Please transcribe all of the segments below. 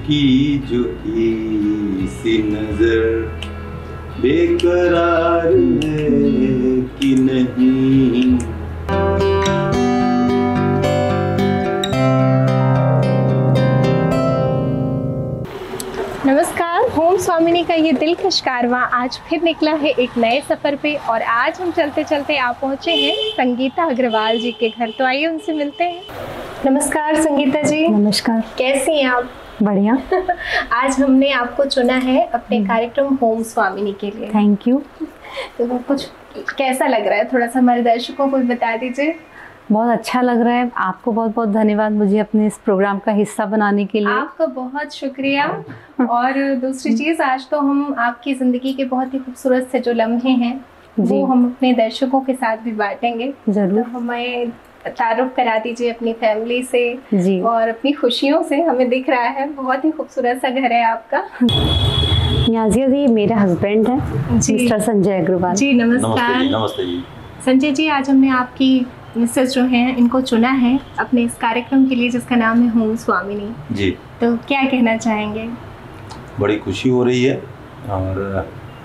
झुकी झुकी सी नजर बेकरार है कि नहीं। नमस्कार, होम स्वामिनी का ये दिलकश कारवां आज फिर निकला है एक नए सफ़र पे। और आज हम चलते चलते आप पहुँचे हैं संगीता अग्रवाल जी के घर। तो आइए उनसे मिलते हैं। नमस्कार संगीता जी। नमस्कार। कैसी हैं आप? बढ़िया। आज हमने आपको चुना है अपने कार्यक्रम होम स्वामिनी के लिए। Thank you. तो कुछ कैसा लग रहा है, थोड़ा सा हमारे दर्शकों को बता दीजिए। बहुत अच्छा लग रहा है। आपको बहुत बहुत धन्यवाद मुझे अपने इस प्रोग्राम का हिस्सा बनाने के लिए। आपका बहुत शुक्रिया। और दूसरी चीज़, आज तो हम आपकी ज़िंदगी के बहुत ही खूबसूरत से जो लम्हे हैं वो हम अपने दर्शकों के साथ भी बांटेंगे। जरूर। तो हमें तारुफ करा दीजिए अपनी फैमिली से जी। और अपनी खुशियों से। हमें दिख रहा है बहुत ही खूबसूरत सा घर है आपका। नियाज़िया जी मेरे हस्बैंड हैं, मिस्टर संजय अग्रवाल जी। नमस्कार। नमस्ते जी। संजय जी, आज हमने आपकी मिसेस जो हैं इनको चुना है अपने इस कार्यक्रम के लिए जिसका नाम है होम स्वामिनी जी। तो क्या कहना चाहेंगे? बड़ी खुशी हो रही है। और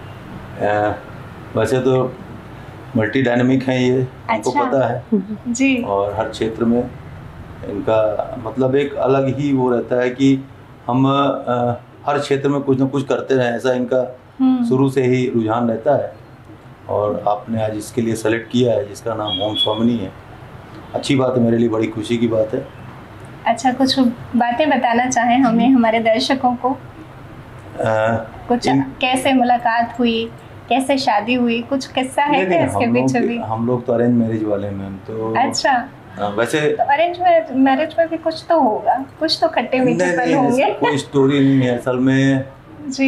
वैसे तो मल्टी डायनेमिक हैं ये, हमको पता है जी। और हर क्षेत्र में इनका मतलब एक अलग ही वो रहता है कि हम हर क्षेत्र में कुछ ना कुछ करते रहें, ऐसा इनका शुरू से ही रुझान रहता है। और आपने आज इसके लिए सेलेक्ट किया है जिसका नाम होम स्वामिनी है। अच्छी बात है, मेरे लिए बड़ी खुशी की बात है। अच्छा, कुछ बातें बताना चाहें हमें, हमारे दर्शकों को? कुछ कैसे मुलाकात हुई, कैसे शादी हुई, कुछ किस्सा है क्या इसके पीछे भी? हम लोग तो अरेंज मैरिज वाले हैं तो। अच्छा। वैसे तो अरेंज मैरिज में भी कुछ तो होगा, कुछ तो खट्टे मीठे पल होंगे। कोई स्टोरी नहीं है असल में जी।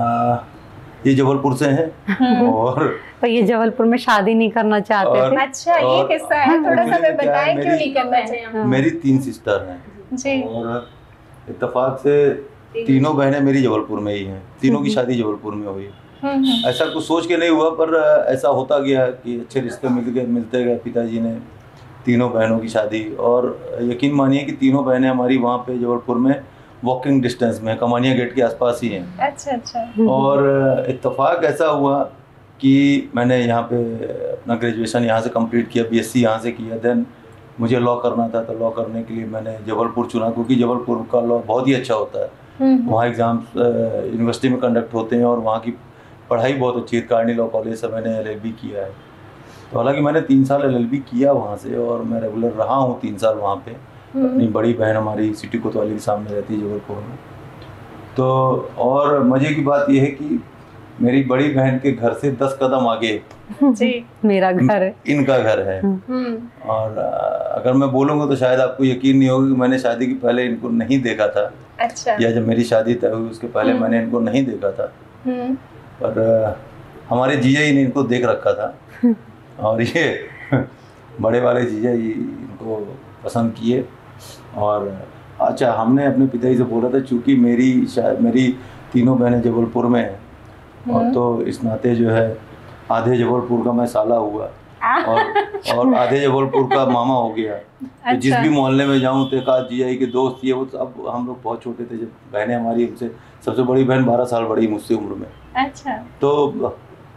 ये जबलपुर से हैं और पर ये जबलपुर में शादी नहीं करना चाहते थे। अच्छा, ये किस्सा है, थोड़ा सा हमें बताएं क्यों नहीं करना चाहिए? मेरी 3 सिस्टर हैं जी। और इत्तेफाक से तीनों बहनें मेरी जबलपुर में ही हैं। तीनों की शादी जबलपुर में हुई। ऐसा कुछ सोच के नहीं हुआ पर ऐसा होता गया कि अच्छे रिश्ते मिलते गए। पिताजी ने तीनों बहनों की शादी, और यकीन मानिए कि तीनों बहनें हमारी वहाँ पे जबलपुर में वॉकिंग डिस्टेंस में कमानिया गेट के आसपास ही हैं। अच्छा अच्छा। और इत्तेफाक ऐसा हुआ कि मैंने यहाँ पे अपना ग्रेजुएशन यहाँ से कंप्लीट किया, बीएससी यहाँ से किया। देन मुझे लॉ करना था, तो लॉ करने के लिए मैंने जबलपुर चुना क्योंकि जबलपुर का लॉ बहुत ही अच्छा होता है। वहाँ एग्ज़ाम्स यूनिवर्सिटी में कंडक्ट होते हैं और वहाँ की पढ़ाई बहुत अच्छी है। कार्नी लॉ कॉलेज से मैंने LLB किया है। तो हालांकि मैंने 3 साल LLB किया वहाँ से और मैं रेगुलर रहा हूँ 3 साल वहाँ पे। अपनी बड़ी बहन हमारी सिटी कोतवाली के सामने रहती है जबलपुर में। तो और मज़े की बात यह है कि मेरी बड़ी बहन के घर से 10 कदम आगे जी मेरा घर है, इनका घर है। और अगर मैं बोलूँगा तो शायद आपको यकीन नहीं होगा कि मैंने शादी के पहले इनको नहीं देखा था। अच्छा। या जब मेरी शादी तय हुई उसके पहले मैंने इनको नहीं देखा था। पर हमारे जीजा जी ने इनको देख रखा था और ये बड़े वाले जीजा जी इनको पसंद किए। और अच्छा, हमने अपने पिताजी से बोला था चूँकि मेरी तीनों बहनें जबलपुर में हैं और तो इस नाते जो है आधे जबलपुर का मैं साला हुआ और आधे जबलपुर का मामा हो गया। अच्छा। तो जिस भी मोहल्ले में जाऊँ तो एक जीजा जी के दोस्त ये वो। अब हम लोग बहुत छोटे थे जब बहनें हमारी हमसे, सबसे बड़ी बहन 12 साल बड़ी मुझसे उम्र में। अच्छा। तो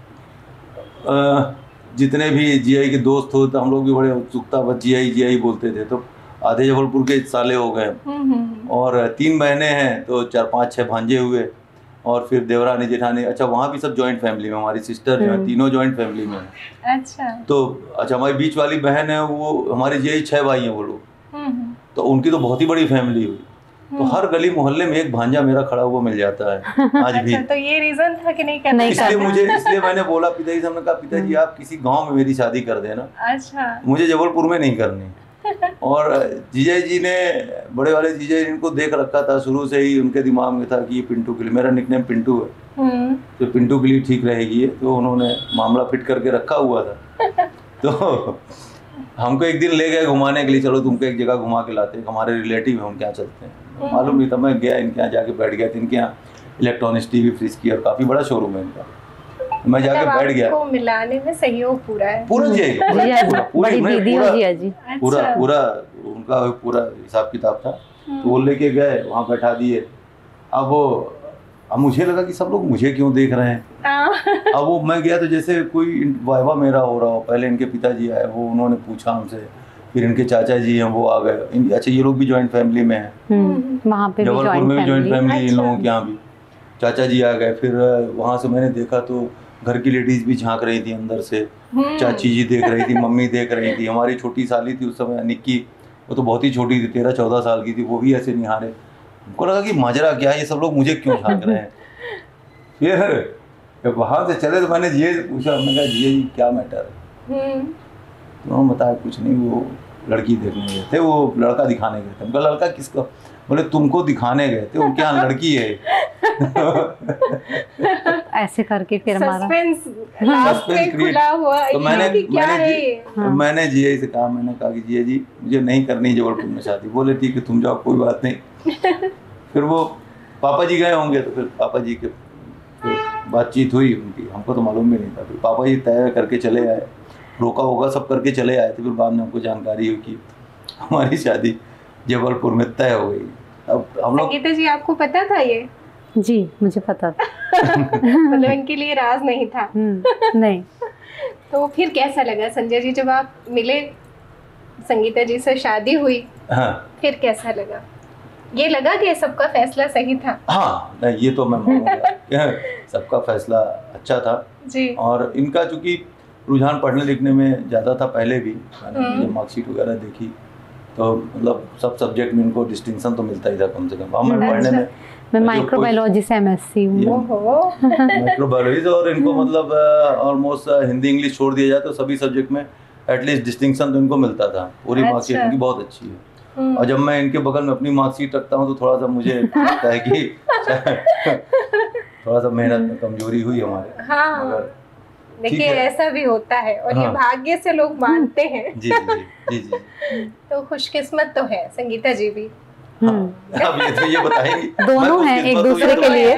जितने भी जीआई के दोस्त हो तो हम लोग भी बड़े उत्सुकता बस जीआई बोलते थे। तो आधे जबलपुर के साले हो गए। और 3 बहनें हैं तो 4, 5, 6 भांजे हुए और फिर देवरानी जेठानी। अच्छा, वहाँ भी सब जॉइंट फैमिली में, हमारी सिस्टर जो है तीनों जॉइंट फैमिली में हैं। अच्छा। तो अच्छा, हमारी बीच वाली बहन है वो हमारे जीआई 6 भाई हैं वो लोग। तो उनकी तो बहुत ही बड़ी फैमिली हुई। तो हर गली मोहल्ले में एक भांजा मेरा खड़ा हुआ मिल जाता है आज भी। अच्छा, तो ये रीजन था कि नहीं करना? इसलिए मैंने बोला पिताजी से, हमने कहा पिताजी आप किसी गांव में मेरी शादी कर देना। अच्छा। मुझे जबलपुर में नहीं करनी। और जीजा जी ने, बड़े वाले जीजा जी, इनको देख रखा था शुरू से ही। उनके दिमाग में था कि ये पिंटू के लिए, मेरा निकनेम पिंटू है, तो पिंटू के लिए ठीक रहेगी ये। तो उन्होंने मामला फिट करके रखा हुआ था। तो हमको एक दिन ले गए घुमाने के लिए, चलो तुमको एक जगह घुमा के लाते हैं, हमारे रिलेटिव हैं उनके यहाँ चलते हैं। मालूम नहीं था, मैं गया इनके यहाँ जाके बैठ गया। इनके यहाँ इलेक्ट्रॉनिक्स टीवी फ्रिज की और काफ़ी बड़ा शोरूम है इनका। मैं जाके बैठ गया। आपको मिलाने में सहयोग पूरा है। पूरा जी पूरा उनका पूरा हिसाब किताब था। तो वो लेके गए, वहाँ बैठा दिए अब मुझे लगा कि सब लोग मुझे क्यों देख रहे हैं। अब वो मैं गया तो जैसे कोई वाइवा मेरा हो रहा हो, पहले इनके पिताजी आए, वो उन्होंने पूछा हमसे, फिर इनके चाचा जी हैं वो आ गए। अच्छा, ये लोग भी जॉइंट फैमिली में हैं, वहाँ पे जबलपुर में भी जॉइंट फैमिली इन लोगों अच्छा। के यहाँ भी। चाचा जी आ गए, फिर वहाँ से मैंने देखा तो घर की लेडीज भी झांक रही थी अंदर से, चाची जी देख रही थी, मम्मी देख रही थी, हमारी छोटी साली थी उस समय निक्की, वो तो बहुत ही छोटी थी, 13-14 साल की थी, वो भी ऐसे निहारे। हमको लगा कि माजरा क्या है, ये सब लोग मुझे क्यों झांक रहे हैं। फिर जब वहाँ से चले तो मैंने जिये से पूछा, मैंने कहा जिये जी क्या मैटर है। तो उन्होंने बताया कुछ नहीं, वो लड़की देखने गए थे, वो लड़का दिखाने गए थे। उनका लड़का किसको? बोले तुमको दिखाने गए थे, उनके यहाँ लड़की है। ऐसे करके फिर हमारा सस्पेंस क्रिएट। तो मैंने जिया से कहा, मैंने कहा कि जिया जी मुझे नहीं करनी जबलपुर में शादी। बोले ठीक है तुम जाओ, कोई बात नहीं। फिर वो पापा जी गए होंगे, तो फिर पापा जी के फिर बातचीत हुई उनकी, हमको तो मालूम भी नहीं था। फिर पापा जी तय करके चले आए, रोका होगा सब करके चले आए थे। फिर बाद में हमको जानकारी हुई कि हमारी शादी जबलपुर में तय हो गई। अब हम लोग, संगीता जी आपको पता था ये? जी मुझे पता था। मतलब इनके लिए राज नहीं था। नहीं। तो फिर कैसा लगा संजय जी जब आप मिले, संगीता जी से शादी हुई? हाँ फिर कैसा लगा? ये लगा कि सबका फैसला सही था? हाँ, नहीं ये तो मैं मानूंगा, सबका फैसला अच्छा था जी। और इनका चूंकि रुझान पढ़ने लिखने में ज़्यादा था पहले भी, मैंने मार्कशीट वगैरह देखी तो मतलब सब सब्जेक्ट में इनको डिस्टिंक्शन तो मिलता ही था कम से कम। हमें पढ़ने में, मैं माइक्रोबायोलॉजी से MSc हूँ। माइक्रोबायोलॉजी से, और इनको मतलब ऑलमोस्ट हिंदी इंग्लिश छोड़ दिया जाए तो सभी सब्जेक्ट में एटलीस्ट डिस्टिंक्शन तो इनको मिलता था। पूरी मार्कशीट इनकी बहुत अच्छी है। और जब मैं इनके बगल में अपनी मार्कशीट रखता हूँ तो थोड़ा सा मुझे लगता है कि थोड़ा सा मेहनत में कमजोरी हुई हमारे। हाँ। मगर देखिए ऐसा भी होता है और ये भाग्य से लोग मानते हैं। जी जी जी जी। तो खुशकिस्मत तो है संगीता जी भी। अब ये बताएंगी, दोनों हैं एक दूसरे के लिए।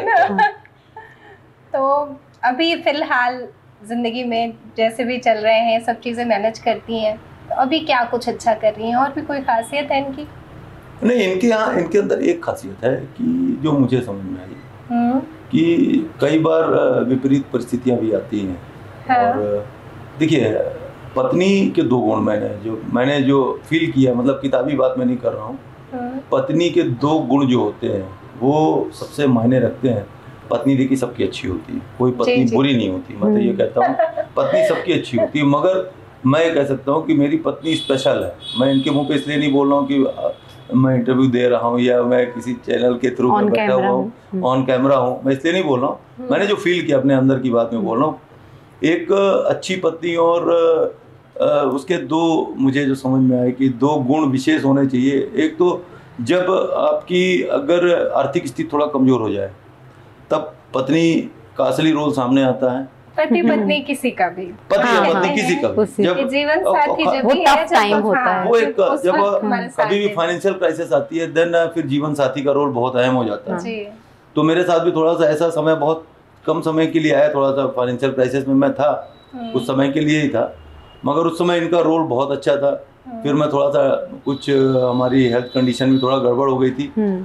तो अभी फिलहाल जिंदगी में जैसे भी चल रहे हैं, सब चीजें मैनेज करती हैं, तो अभी क्या कुछ अच्छा कर रही हैं? और भी कोई खासियत है इनकी? नहीं, इनके यहाँ, इनके अंदर एक खासियत है कि जो मुझे समझ में आई कि कई बार विपरीत परिस्थितियां भी आती हैं। हाँ। और देखिए पत्नी के दो गुण मैंने जो फील किया, मतलब किताबी बात मैं नहीं कर रहा हूँ, पत्नी के दो गुण जो होते हैं वो सबसे मायने रखते हैं। पत्नी देखिए सबकी अच्छी होती है, कोई पत्नी बुरी नहीं होती, मैं तो ये कहता हूँ पत्नी सबकी अच्छी होती है। मगर मैं कह सकता हूँ कि मेरी पत्नी स्पेशल है। मैं इनके मुंह पे इसलिए नहीं बोल रहा हूँ कि मैं इंटरव्यू दे रहा हूँ या मैं किसी चैनल के थ्रू में बैठा हुआ हूँ, ऑन कैमरा हूँ, मैं इसलिए नहीं बोल रहा हूँ। मैंने जो फील किया अपने अंदर की बात में बोल रहा हूँ। एक अच्छी पत्नी और उसके दो मुझे जो समझ में आए कि दो गुण विशेष होने चाहिए। एक तो जब आपकी अगर आर्थिक स्थिति थोड़ा कमजोर हो जाए तब पत्नी का असली रोल सामने आता है। पति पत्नी किसी का भी, पत्नी किसी का भी, जब जीवन साथी जब वो टफ टाइम होता है, वो एक जब कभी भी फाइनेंशियल क्राइसिस आती है देन फिर जीवन साथी का रोल बहुत अहम हो जाता है। तो मेरे साथ भी थोड़ा सा ऐसा समय बहुत कम समय के लिए आया, थोड़ा सा फाइनेंशियल क्राइसिस में मैं था, कुछ समय के लिए ही था, मगर उस समय इनका रोल बहुत अच्छा था। फिर मैं थोड़ा सा कुछ हमारी हेल्थ कंडीशन भी थोड़ा गड़बड़ हो गई थी,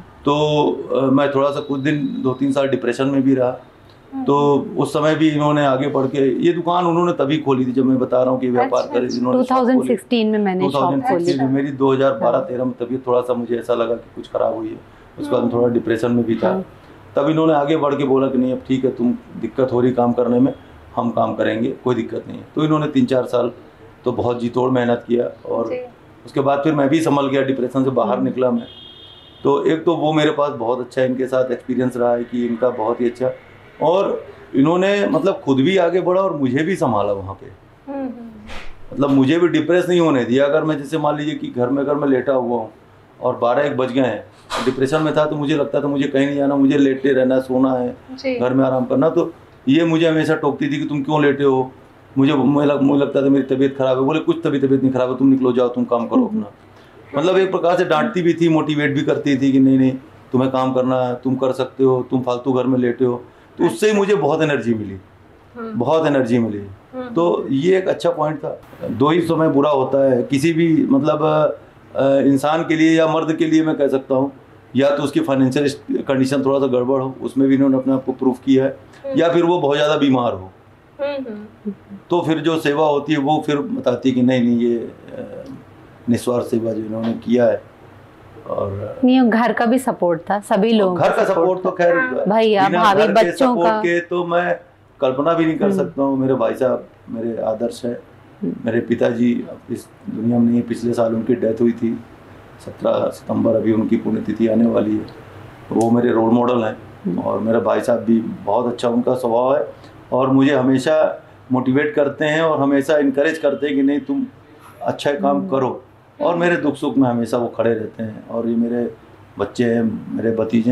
तो मैं थोड़ा सा कुछ दिन 2-3 साल डिप्रेशन में भी रहा। तो उस समय भी इन्होंने आगे बढ़ के ये दुकान उन्होंने तभी खोली थी, जब मैं बता रहा हूँ कि व्यापार करे इन्होंने 2016 में मैंने शॉप खोली। मेरी 2012-13 में तबीयत थोड़ा सा मुझे ऐसा लगा कि कुछ खराब हुई है, उसके बाद थोड़ा डिप्रेशन में भी था। तब इन्होंने आगे बढ़ के बोला कि नहीं अब ठीक है, तुम दिक्कत हो रही काम करने में, हम काम करेंगे, कोई दिक्कत नहीं है। तो इन्होंने 3-4 साल तो बहुत जी तोड़ मेहनत किया और उसके बाद फिर मैं भी संभल गया, डिप्रेशन से बाहर निकला मैं। तो एक तो वो मेरे पास बहुत अच्छा इनके साथ एक्सपीरियंस रहा है कि इनका बहुत ही अच्छा, और इन्होंने मतलब खुद भी आगे बढ़ा और मुझे भी संभाला वहाँ पे। मतलब मुझे भी डिप्रेस नहीं होने दिया। अगर मैं जैसे मान लीजिए कि घर में लेटा हुआ हूँ और 12-1 बज गए हैं, डिप्रेशन में था तो मुझे लगता था मुझे कहीं नहीं जाना, मुझे लेटे रहना, सोना है, घर में आराम करना। तो ये मुझे हमेशा टोकती थी कि तुम क्यों लेटे हो, मुझे लगता था मेरी तबीयत खराब है। बोले कुछ तबीयत नहीं खराब है, तुम निकलो जाओ, तुम काम करो अपना। मतलब एक प्रकार से डांटती भी थी, मोटिवेट भी करती थी कि नहीं तुम्हें काम करना है, तुम कर सकते हो, तुम फालतू घर में लेटे हो। तो उससे मुझे बहुत एनर्जी मिली, बहुत एनर्जी मिली। तो ये एक अच्छा पॉइंट था। 2 ही समय बुरा होता है किसी भी मतलब इंसान के लिए या मर्द के लिए, मैं कह सकता हूँ या तो उसकी फाइनेंशियल कंडीशन थोड़ा सा गड़बड़ हो, उसमें भी इन्होंने अपने आप को प्रूफ किया है, या फिर वो बहुत ज़्यादा बीमार हो, तो फिर जो सेवा होती है वो फिर बताती है कि नहीं ये निस्वार्थ सेवा जो इन्होंने किया है। और नहीं, घर का भी सपोर्ट था, सभी लोग घर का सपोर्ट तो खैर भैया भाभी बच्चों का के तो मैं कल्पना भी नहीं कर सकता हूँ। मेरे भाई साहब मेरे आदर्श है, मेरे पिताजी इस दुनिया में नहीं, पिछले साल उनकी डेथ हुई थी 17 सितंबर, अभी उनकी पुण्यतिथि आने वाली है, वो मेरे रोल मॉडल हैं। और मेरा भाई साहब भी बहुत अच्छा उनका स्वभाव है और मुझे हमेशा मोटिवेट करते हैं और हमेशा इनकरेज करते हैं कि नहीं तुम अच्छा काम करो, और मेरे दुख सुख में हमेशा वो खड़े रहते हैं। और ये मेरे बच्चे हैं, मेरे भतीजे,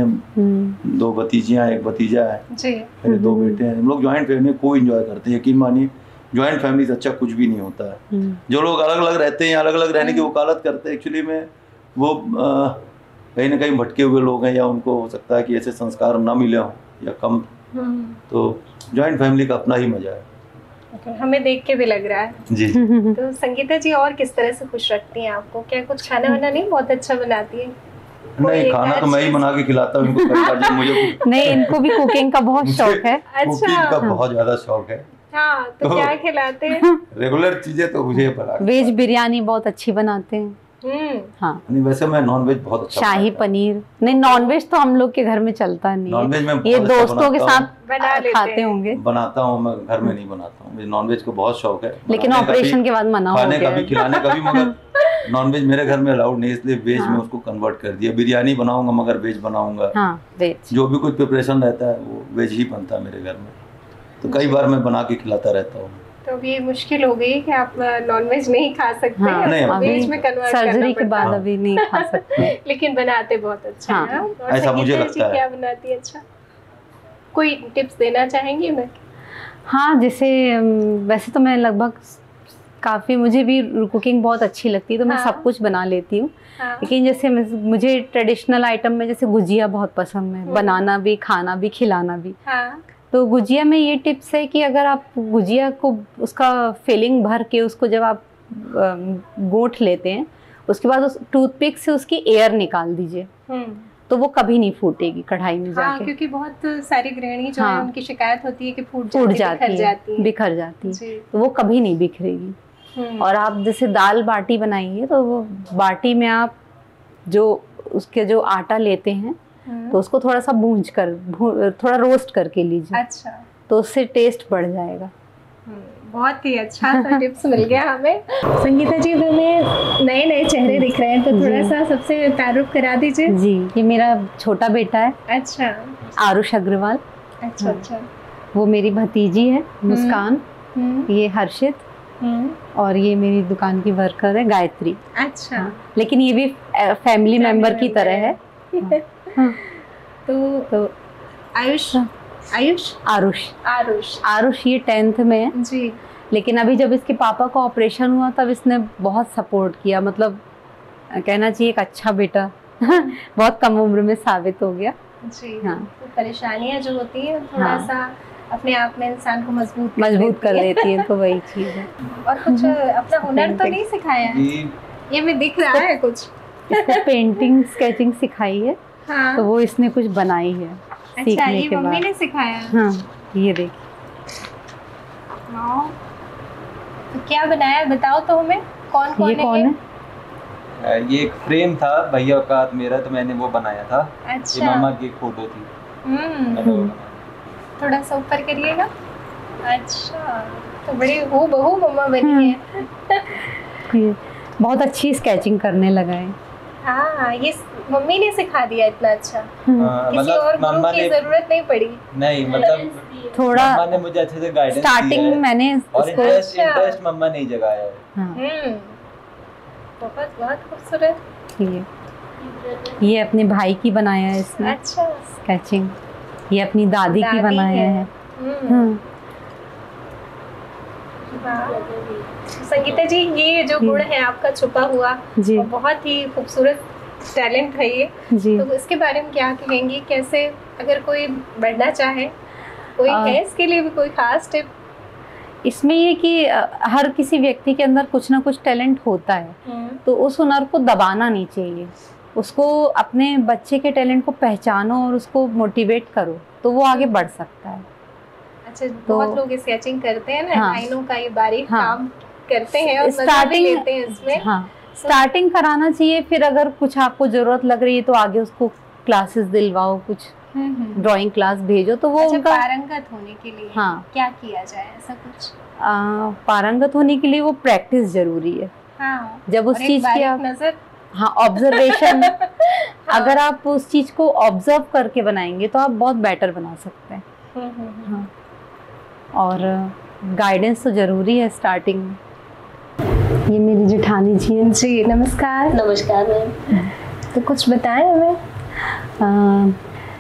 2 भतीजियाँ, 1 भतीजा है, मेरे 2 बेटे हैं। हम लोग ज्वाइंट फैमिली को एंजॉय करते हैं। यकीन मानिए ज्वाइंट फैमिली से अच्छा कुछ भी नहीं होता है। जो लोग अलग अलग रहते हैं, अलग अलग रहने की वकालत करते हैं, एक्चुअली में वो कहीं ना कहीं भटके हुए लोग हैं, या उनको हो सकता है कि ऐसे संस्कार ना मिले हों या कम। तो ज्वाइंट फैमिली का अपना ही मजा है। हमें देख के भी लग रहा है जी। तो संगीता जी और किस तरह से खुश रखती हैं आपको? क्या कुछ खाना वाना नहीं बहुत अच्छा बनाती है? नहीं, खाना तो मैं ही बना के खिलाता हूँ इनको कई बार जब मुझे नहीं, इनको भी कुकिंग का बहुत शौक है। कुकिंग का बहुत ज्यादा शौक है। हाँ, तो क्या खिलाते हैं? रेगुलर चीजें तो मुझे बना। वेज बिरयानी बहुत अच्छी बनाते हैं। हाँ, नहीं वैसे मैं नॉनवेज बहुत अच्छा शाही पनीर। नहीं, नॉनवेज तो हम लोग के घर में चलता नहीं नॉनवेज में ये दोस्तों के साथ खाते होंगे। बनाता हूँ मैं, घर में नहीं बनाता हूँ। मुझे नॉनवेज को बहुत शौक है, लेकिन ऑपरेशन के बाद मना हो गया, खाने का भी खिलाने का भी, मगर नॉनवेज मेरे घर में अलाउड नहीं, इसलिए वेज में उसको कन्वर्ट कर दिया। बिरयानी बनाऊंगा मगर वेज बनाऊंगा। हाँ, वेज जो भी कुछ प्रिपरेशन रहता है वो वेज ही बनता है मेरे घर में, तो कई बार मैं बना के खिलाता रहता हूँ। तो अभी ये मुश्किल हो गई कि आप नॉनवेज नहीं खा सकते। हाँ, नहीं, वेज में कन्वर्ट सर्जरी के बाद अभी नहीं खा सकते। लेकिन बनाते बहुत अच्छा है। और ऐसा मुझे संगीता जी लगता है। क्या बनाती है अच्छा? कोई टिप्स देना चाहेंगी उन्हें? हाँ, जैसे वैसे तो मैं लगभग काफ़ी, मुझे भी कुकिंग बहुत अच्छी लगती है, तो मैं सब कुछ बना लेती हूँ। लेकिन जैसे मुझे ट्रेडिशनल आइटम में जैसे गुजिया बहुत पसंद है, बनाना भी, खाना भी, खिलाना भी। तो गुजिया में ये टिप्स है कि अगर आप गुजिया को उसका फिलिंग भर के उसको जब आप गोंठ लेते हैं, उसके बाद उस टूथपिक से उसकी एयर निकाल दीजिए, तो वो कभी नहीं फूटेगी कढ़ाई में जाके। क्योंकि बहुत सारी गृहिणी जो है उनकी शिकायत होती है कि फूट जाती है, बिखर जाती है, तो वो कभी नहीं बिखरेगी। और आप जैसे दाल बाटी बनाइए, तो वो बाटी में आप जो उसके जो आटा लेते हैं, तो उसको थोड़ा सा भूंज कर थोड़ा रोस्ट करके लीजिए। अच्छा, तो उससे टेस्ट बढ़ जाएगा। बहुत ही अच्छा सा टिप्स मिल गया हमें। संगीता जी, हमें नए नए चेहरे दिख रहे हैं, तो थोड़ा सा सबसे तारुफ करा दीजिए। जी, ये मेरा छोटा बेटा है। अच्छा, आरुष अग्रवाल। अच्छा अच्छा। वो मेरी भतीजी है मुस्कान। ये हर्षित, और ये मेरी दुकान की वर्कर है गायत्री। अच्छा। लेकिन ये भी फैमिली मेंबर की तरह है। तो आयुष आरुष ये 10th में है जी। लेकिन अभी जब इसके पापा का ऑपरेशन हुआ तब इसने बहुत सपोर्ट किया, मतलब कहना चाहिए एक अच्छा बेटा बहुत कम उम्र में साबित हो गया जी। हाँ, तो परेशानियां जो होती है थोड़ा सा अपने आप में इंसान को मजबूत कर लेती है, तो वही चीज है। और कुछ अपना हुनर तो नहीं सिखाया है? ये भी दिख रहा है कुछ। इसको पेंटिंग स्केचिंग सिखाई है। हाँ। तो वो इसने कुछ बनाई है। अच्छा, ये मम्मी ने सिखाया? हाँ, ये देखिए। तो क्या बनाया बताओ तो हमें, कौन ये कौन है? ये एक फ्रेम था भैया का हाथ मेरा, तो मैंने वो बनाया था। अच्छा। ये मामा की एक फोटो थी। थोड़ा सा ऊपर करिएगा। अच्छा, तो बड़ी वो बहू मम्मा बनी है। बहुत अच्छी स्केचिंग करने लगा है। हाँ, ये मम्मी ने सिखा दिया इतना अच्छा। किसी और गुरु की जरूरत नहीं पड़ी। नहीं, मतलब थोड़ा मम्मा ने मुझे अच्छे से गाइडेंस स्टार्टिंग में मैंने और इंटरेस्ट मम्मा ने जगाया है। बहुत बहुत खूबसूरत। ये अपने भाई की बनाया है इसने। अच्छा। स्केचिंग ये अपनी दादी की बनाया है। संगीता जी, ये जो गुण है आपका छुपा हुआ जी, और बहुत ही खूबसूरत टैलेंट है ये जी, तो इसके बारे में क्या कहेंगी? कैसे अगर कोई बढ़ना चाहे, कोई है इसके लिए भी कोई खास टिप? इसमें ये कि हर किसी व्यक्ति के अंदर कुछ ना कुछ टैलेंट होता है, तो उस हुनर को दबाना नहीं चाहिए। उसको अपने बच्चे के टैलेंट को पहचानो और उसको मोटिवेट करो तो वो आगे बढ़ सकता है। अच्छा, बहुत लोग स्केचिंग करते हैं ना, लाइनों का ये बारीक काम करते हैं और मजा भी लेते हैं इसमें। हाँ, स्टार्टिंग कराना चाहिए, फिर अगर कुछ आपको जरूरत लग रही है तो आगे उसको क्लासेस दिलवाओ, कुछ ड्राइंग क्लास भेजो तो वो उनका पारंगत होने के लिए क्या किया जाए, ऐसा कुछ? पारंगत होने के लिए वो प्रैक्टिस जरूरी है। जब उस चीज की आप नजर, ऑब्जर्वेशन अगर आप उस चीज को ऑब्जर्व करके बनाएंगे तो आप बहुत बेटर बना सकते हैं। और गाइडेंस तो जरूरी है स्टार्टिंग में। ये मेरी जेठानी जी हैं। जी नमस्कार। नमस्कार मैम। तो कुछ बताएं हमें।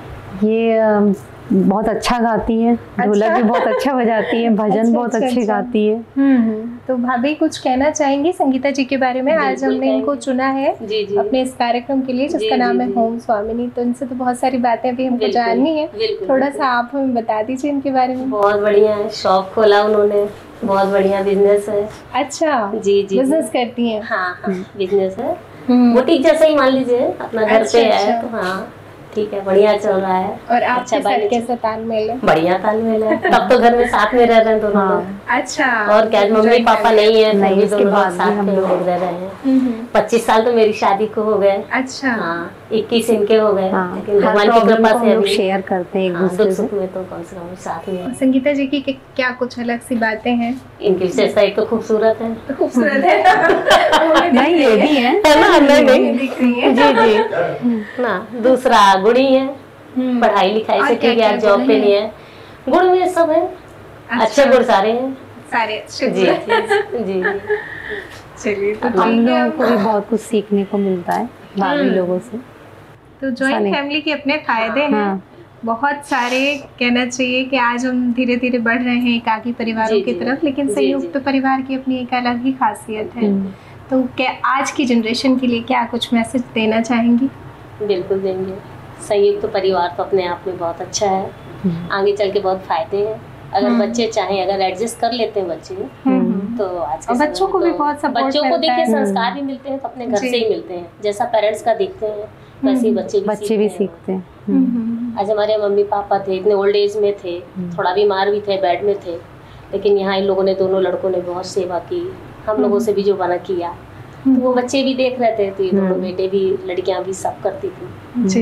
ये बहुत अच्छा गाती है, ढोलक भी बहुत अच्छा बजाती है, भजन बहुत अच्छे गाती है। तो भाभी कुछ कहना चाहेंगी संगीता जी के बारे में? आज हमने इनको चुना है अपने इस कार्यक्रम के लिए जिसका नाम है होम स्वामिनी। तो इनसे तो बहुत सारी बातें अभी हमको जाननी है, थोड़ा सा आप हमें बता दीजिए इनके बारे में। बहुत बढ़िया है, शॉप खोला उन्होंने, बहुत बढ़िया बिजनेस है। अच्छा, जी जी, बिजनेस करती हैं? हाँ हाँ, बिजनेस है, बुटीक जैसा ही मान लीजिए, अपना घर पे है तो हाँ ठीक है, बढ़िया चल रहा है। और आपके साथ कैसा तालमेल है? बढ़िया तालमेल है, तब तो घर में साथ में रह रहे हैं दोनों लोग। अच्छा, और क्या, मम्मी पापा नहीं है, नहीं दोनों लोग साथ में लोग रह रहे हैं। 25 साल तो मेरी शादी को हो गए। अच्छा, हाँ 21 इनके हो गए, लेकिन भगवान की कृपा से हम शेयर करते हैं एक दूसरे से। दुख सुख में तो कम से कम साथ में। संगीता जी की क्या कुछ अलग सी बातें हैं? इनकी विशेषता एक तो खूबसूरत है। खूबसूरत है नहीं, ये भी है ना, नहीं दिख रही है। जी जी ना। दूसरा गुणी है, पढ़ाई लिखाई से ठीक है, जॉब पे नहीं है। गुण में सब है, अच्छे गुण सारे हैं, सारे अच्छे जी जी। चलिए, तो हम लोगों को भी बहुत कुछ सीखने को मिलता है भाभी लोगों से। तो जॉइंट फैमिली के अपने फायदे हैं बहुत सारे, कहना चाहिए कि आज हम धीरे धीरे बढ़ रहे हैं एकाकी परिवारों की तरफ, लेकिन संयुक्त परिवार की अपनी एक अलग ही खासियत है। तो क्या आज की जनरेशन के लिए क्या कुछ मैसेज देना चाहेंगी? बिल्कुल देंगे। संयुक्त परिवार तो अपने आप में बहुत अच्छा है, आगे चल के बहुत फायदे हैं। अगर बच्चे चाहें, अगर एडजस्ट कर लेते हैं बच्चे, तो आज के बच्चों को भी बहुत सपोर्ट बच्चों को देखिए संस्कार भी मिलते हैं तो अपने घर से ही मिलते हैं। जैसा पेरेंट्स का देखते हैं वैसे ही बच्चे भी सीखते हैं। आज हमारे मम्मी पापा थे, इतने ओल्ड एज में थे, थोड़ा बीमार भी थे, बेड में थे, लेकिन यहाँ इन लोगों ने, दोनों लड़कों ने बहुत सेवा की। हम लोगों से भी जो बना किया, तो वो बच्चे भी देख रहे थे, तो ये दोनों बेटे भी, लड़कियां भी सब करती थी।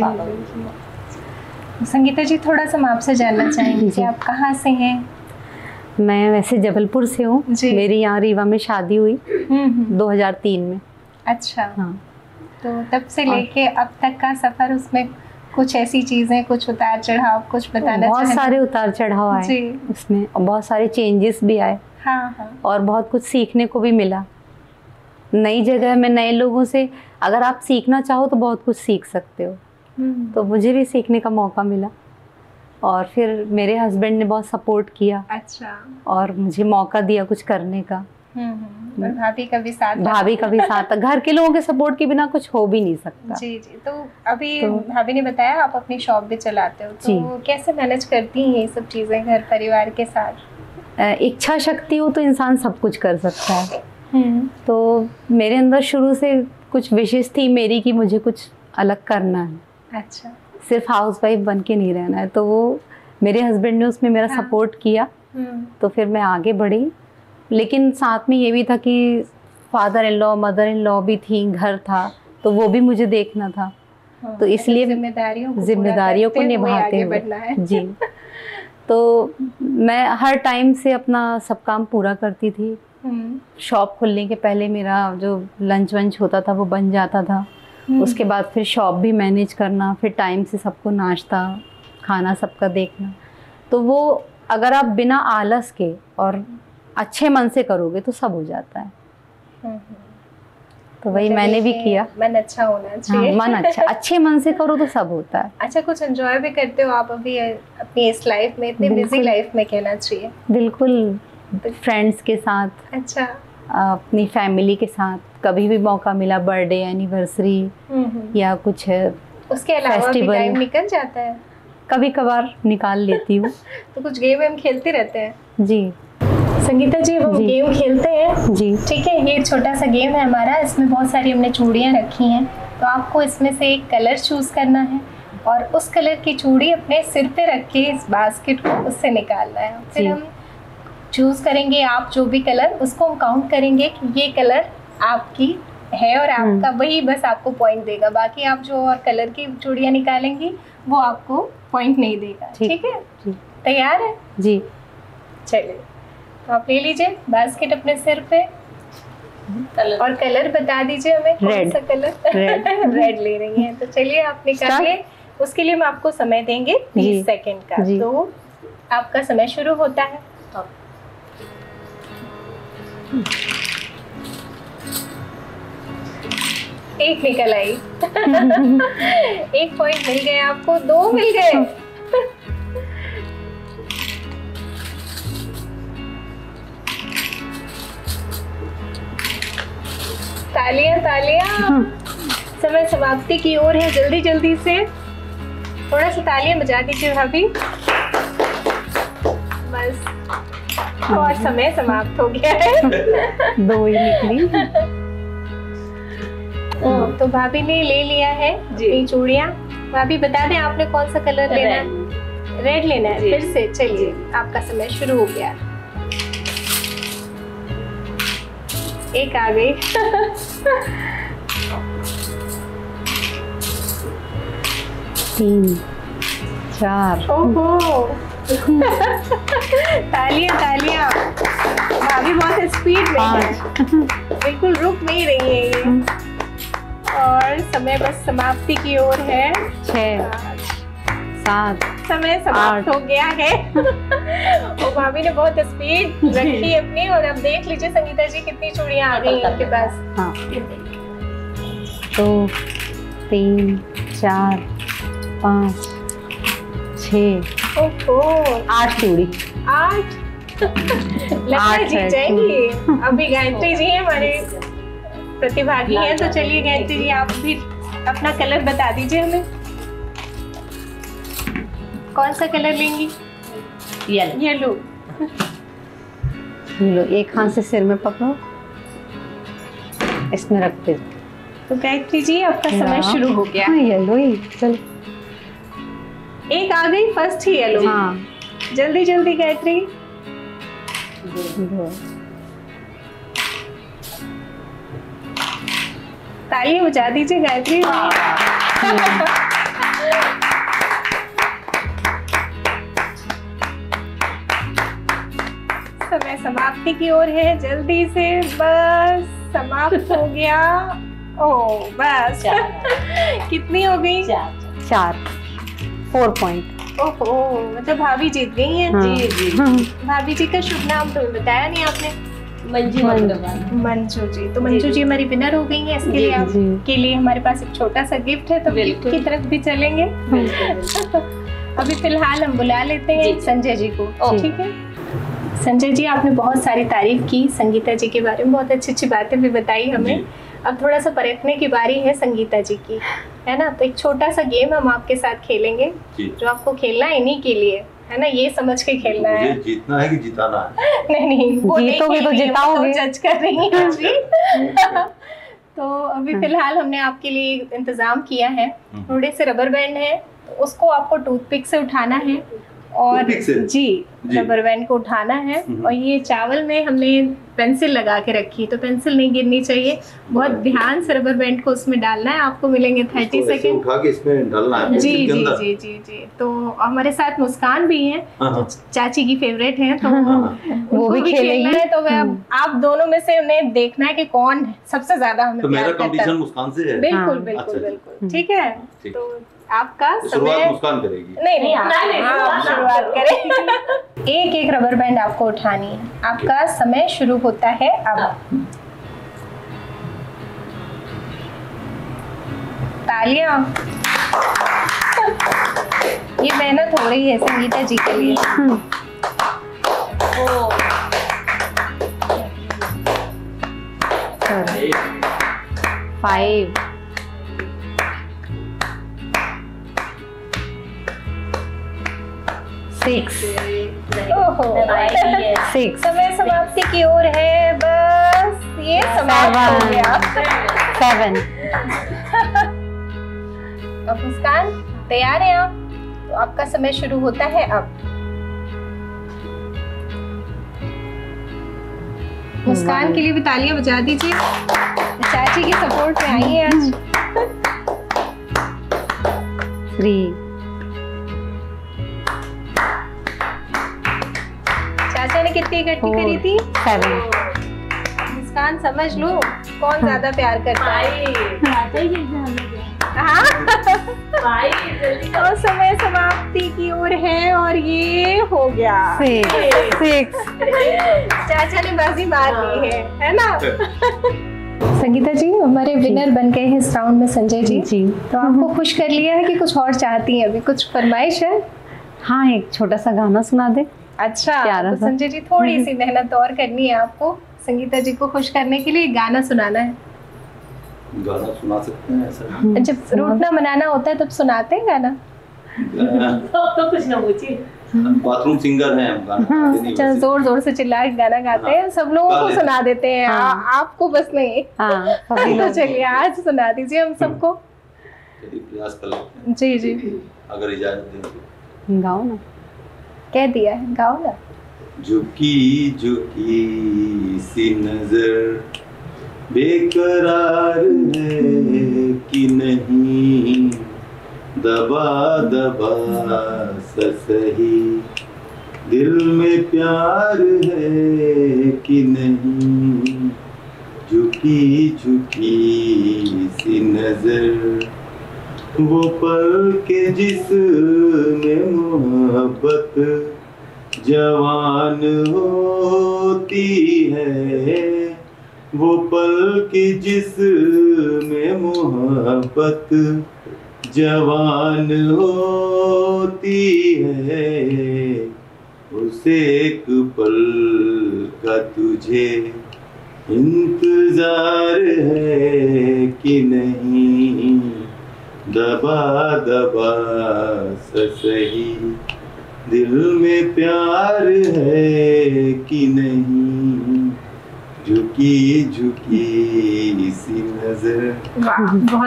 संगीता जी, थोड़ा सा मैं आपसे जानना चाहेंगी कि आप कहाँ से हैं? मैं वैसे जबलपुर से हूँ, मेरी यहाँ रीवा में शादी हुई 2003 में। अच्छा, हाँ। तो तब से लेके अब तक का सफर, उसमें कुछ ऐसी चीजें, कुछ उतार चढ़ाव, कुछ बताना? बहुत सारे उतार चढ़ाव आए उसमें, बहुत सारे चेंजेस भी आए। और बहुत कुछ सीखने को भी मिला। नई जगह में नए लोगों से अगर आप सीखना चाहो तो बहुत कुछ सीख सकते हो। तो मुझे भी सीखने का मौका मिला और फिर मेरे हस्बैंड ने बहुत सपोर्ट किया। अच्छा। और मुझे मौका दिया कुछ करने का। भाभी का भी साथ? भाभी का भी साथ। घर के लोगों के सपोर्ट के बिना कुछ हो भी नहीं सकता। जी जी। तो अभी भाभी ने बताया आप अपनी शॉप भी चलाते हो, तो कैसे मैनेज करती हैं ये सब चीजें घर परिवार के साथ? इच्छा शक्ति हो तो इंसान सब कुछ कर सकता है। तो मेरे अंदर शुरू से कुछ विशेष थी मेरी कि मुझे कुछ अलग करना है। अच्छा। सिर्फ हाउसवाइफ बन के नहीं रहना है। तो वो मेरे हस्बैंड ने उसमें मेरा सपोर्ट किया। तो फिर मैं आगे बढ़ी, लेकिन साथ में ये भी था कि father in law, mother in law भी थी, घर था, तो वो भी मुझे देखना था। तो इसलिए जिम्मेदारियों को निभाते हुए जी। तो मैं हर टाइम से अपना सब काम पूरा करती थी। शॉप खुलने के पहले मेरा जो लंच वंच होता था वो बन जाता था। उसके बाद फिर शॉप भी मैनेज करना, फिर टाइम से सबको नाश्ता खाना सबका देखना। तो वो अगर आप बिना आलस के और अच्छे मन से करोगे तो सब हो जाता है। तो वही मैंने भी किया। मन अच्छा होना चाहिए। हाँ, मन अच्छा, अच्छे मन से करो तो सब होता है। अच्छा, कुछ एंजॉय भी करते हो आप अभी अपनी इस लाइफ में, इतनी बिजी लाइफ में कहना चाहिए? बिल्कुल, फ्रेंड्स के साथ। अच्छा। अपनी फैमिली के साथ कभी भी मौका मिला, बर्थडे, एनिवर्सरी या कुछ उसके अलावा भी टाइम निकल जाता है? कभी कभार निकाल लेती हूँ। तो कुछ गेम हम खेलते रहते हैं? जी संगीता जी, वो गेम खेलते हैं जी। ठीक है, ये छोटा सा गेम है हमारा, इसमें बहुत सारी हमने चूड़ियाँ रखी हैं, तो आपको इसमें से एक कलर चूज करना है और उस कलर की चूड़ी अपने सिर पे रख के इस बास्केट को उससे निकालना है। फिर हम चूज करेंगे आप जो भी कलर, उसको हम काउंट करेंगे कि ये कलर आपकी है और आपका वही बस आपको पॉइंट देगा। बाकी आप जो और कलर की चूड़ियाँ निकालेंगी वो आपको पॉइंट नहीं देगा। ठीक है, तैयार है जी? चलिए, तो आप ले लीजिए बास्केट अपने सिर पे और कलर बता दीजिए हमें कौन सा कलर। रेड ले रही हैं, तो चलिए आप निकालिए। उसके लिए हम आपको समय देंगे 30 सेकंड का। तो आपका समय शुरू होता है। एक निकल आई। एक पॉइंट मिल गए आपको, 2 मिल गए। तालियां तालियां। समय समाप्ति की ओर है, जल्दी जल्दी से थोड़ा सा तालियां बजा दीजिए भाभी। बस, और समय समाप्त हो गया है। 2 ही निकली। तो भाभी ने ले लिया है ये चूड़ियाँ। भाभी बता दें आपने कौन सा कलर लेना है? रेड लेना है। फिर से चलिए, आपका समय शुरू हो गया। एक आ गई। 3 4। ओहो। तालियां तालियां। भाभी बहुत स्पीड में है, बिल्कुल रुक नहीं रही है ये। और समय बस समाप्ति की ओर है। 6 7। समय समाप्त हो गया है। और भाभी ने बहुत स्पीड रखी अपनी। और अब देख लीजिए संगीता जी कितनी चूड़ियां आ गई आपके पास। हाँ, 2 3 4 5 6 8 चूड़ी। 8 लगता है जीत जाएंगी। अभी गायत्री जी है हमारे प्रतिभागी हैं, तो चलिए गायत्री जी आप भी अपना कलर बता दीजिए हमें। कौन सा कलर लेंगी? येलो। लो, एक हाथ से सिर में पकड़ो, इसमें रखते। तो गायत्री जी आपका समय शुरू हो गया। येलो ही, चलो। एक आ गई, फर्स्ट ही येलो। हाँ, जल्दी जल्दी गायत्री। तालियां बजा दीजिए गायत्री। समय समाप्ति की ओर है, जल्दी से। बस समाप्त हो गया। ओ बस। कितनी हो गई? 4 4 पॉइंट। ओहो, मतलब भाभी जीत गई हैं। हाँ। जी। भाभी जी का शुभ नाम तो बताया नहीं आपने। मंजू जी। तो मंजू जी हमारी विनर हो गई हैं। इसके लिए आपके लिए हमारे पास एक छोटा सा गिफ्ट है, तो गिफ्ट की तरफ भी चलेंगे। अभी फिलहाल हम बुला लेते हैं संजय जी को। ठीक है संजय जी, आपने बहुत सारी तारीफ की संगीता जी के बारे में, बहुत अच्छी अच्छी बातें भी बताई हमें। अब थोड़ा सा परखने की बारी है संगीता जी की, है ना। तो एक छोटा सा गेम हम आपके साथ खेलेंगे, जो आपको खेलना है इन्हीं के लिए, है ना। ये समझ के खेलना है। मुझे जीतना है कि जिताना है? नहीं, वो जीतोगे तो जिताओगे। जज कर रही हैं जी। तो अभी फिलहाल हमने आपके लिए इंतजाम किया है, थोड़े से रबर बैंड है, तो उसको आपको टूथपिक से उठाना है। और जी रबर बैंड को उठाना है। और ये चावल में हमने पेंसिल लगा के रखी, तो पेंसिल नहीं गिरनी चाहिए। बहुत ध्यान से रबर बैंड को उसमें डालना है। आपको मिलेंगे 30 सेकंड। उठा के इसमें डालना है। जी जी जी जी जी। तो हमारे साथ मुस्कान भी हैं, जो चाची की फेवरेट हैं, तो वो भी खेलना है। तो आप दोनों में से उन्हें देखना है कि कौन सबसे ज्यादा हमें तो मेरा कंपटीशन मुस्कान से है। बिल्कुल बिल्कुल बिल्कुल। ठीक है, तो आपका समय मुस्कान करेगी। नहीं आप शुरुआत करें। एक एक रबर बैंड आपको उठानी है। आपका समय शुरू होता है अब। तालियां। ये मेहनत हो रही है संगीता जी के लिए। 5 6 6 समय समाप्ति की ओर है। बस ये समाप्त हो गया। 7 अब मुस्कान तैयार हैं आप? तो आपका समय शुरू होता है अब। मुस्कान के लिए भी तालियां बजा दीजिए, चाची की सपोर्ट में आई है आज। 3 चाचा ने कितनी इकट्ठी करी थी? 7 मुस्कान समझ लो कौन ज्यादा प्यार करता है। हाँ और समय समाप्ति की ओर है और ये हो गया 6 चाचा ने बाजी मार ली है ना? संगीता जी हमारे विनर बन गए हैं इस राउंड में संजय जी। जी तो आपको खुश कर लिया है कि कुछ और चाहती हैं? अभी कुछ फरमाइश है? हाँ, एक छोटा सा गाना सुना दे। अच्छा, प्यारा तो सा। संजय जी थोड़ी सी मेहनत और करनी है आपको, संगीता जी को खुश करने के लिए गाना सुनाना है। गाना सुना सकते हैं ऐसा? जब रूठना मनाना होता है तब सुनाते हैं गाना? तो कुछ ना पूछिए। बाथरूम सिंगर हैं हम, गाना गाते नहीं अच्छा, वैसे। जोर जोर से चिल्ला के गाना गाते हैं, सब लोगों गा को लेते सुना देते हैं। हाँ। आपको बस नहीं। हाँ, तो चलिए आज सुना दीजिए हम सबको। चलिए प्रयास कर लेते हैं, जी जी अगर इजाजत दें तो। गाओ ना। कह दिया है, गाओ ना। झुकी झुकी सी नजर बेकरार है कि नहीं, दबा दबा सा सही दिल में प्यार है कि नहीं, झुकी झुकी सी नजर वो पल के जिसमें मोहब्बत जवान होती है, वो पल की जिसमें मोहब्बत जवान होती है, उस एक पल का तुझे इंतजार है कि नहीं, दबा दबा सा सही दिल में प्यार है कि नहीं, झुकी झुकी सी नजर। वाह, बहुत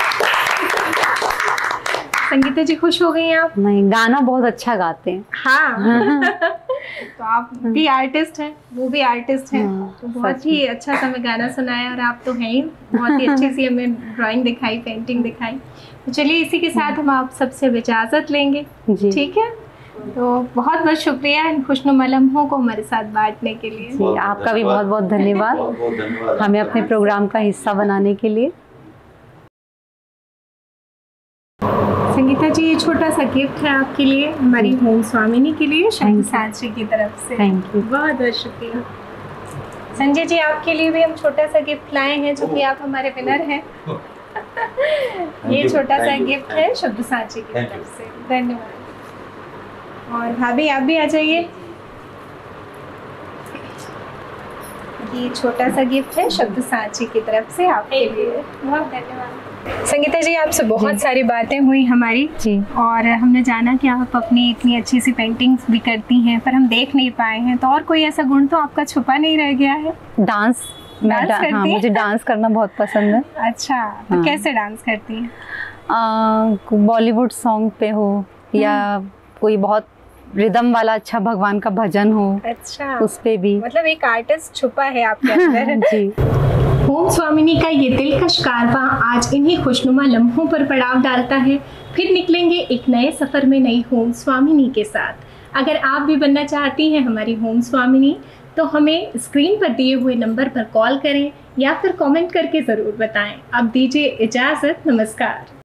संगीता जी खुश हो गई आप? नहीं, गाना बहुत अच्छा गाते हैं। हाँ तो आप भी आर्टिस्ट हैं, वो भी आर्टिस्ट हैं, तो बहुत ही अच्छा सा हमें गाना सुनाया और आप तो हैं ही, बहुत ही अच्छी सी हमें ड्राइंग दिखाई, पेंटिंग दिखाई। तो चलिए इसी के साथ हम आप सबसे इजाज़त लेंगे, जी। ठीक है? तो बहुत बहुत शुक्रिया इन खुशनुमा लम्हों को हमारे साथ बांटने के लिए। जी, आपका भी बहुत बहुत धन्यवाद बहुत बहुत धन्यवाद हमें अपने प्रोग्राम का हिस्सा बनाने के लिए। संगीता जी ये छोटा सा गिफ्ट है आपके लिए, हमारी होम स्वामिनी के लिए शक्ति साक्षी की तरफ से। Thank you. बहुत बहुत शुक्रिया। संजय जी आपके लिए भी हम छोटा सा गिफ्ट लाए हैं, जो कि आप हमारे विनर हैं। ये छोटा सा गिफ्ट है शब्द साक्षी की तरफ से। धन्यवाद। और भाभी आप भी आ जाइए। ये छोटा सा गिफ्ट है शब्द साक्षी की तरफ से आपके लिए। बहुत धन्यवाद। संगीता जी आपसे बहुत सारी बातें हुई हमारी जी, और हमने जाना कि आप अपनी इतनी अच्छी सी पेंटिंग्स भी करती हैं, पर हम देख नहीं पाए हैं, तो और कोई ऐसा गुण तो आपका छुपा नहीं रह गया है? डांस डांस करती हाँ, हैं? मुझे डांस करना बहुत पसंद है। अच्छा, तो हाँ। कैसे डांस करती हैं? बॉलीवुड सॉन्ग पे हो या कोई बहुत रिदम वाला अच्छा भगवान का भजन हो, अच्छा, उस पे भी। मतलब एक आर्टिस्ट छुपा है आपके अंदर। जी। होम स्वामिनी का ये दिलकश कारवां आज इन्हीं खुशनुमा लम्हों पर पड़ाव डालता है। फिर निकलेंगे एक नए सफर में नई होम स्वामिनी के साथ। अगर आप भी बनना चाहती हैं हमारी होम स्वामिनी, तो हमें स्क्रीन पर दिए हुए नंबर पर कॉल करें या फिर कमेंट करके ज़रूर बताएं। अब दीजिए इजाज़त, नमस्कार।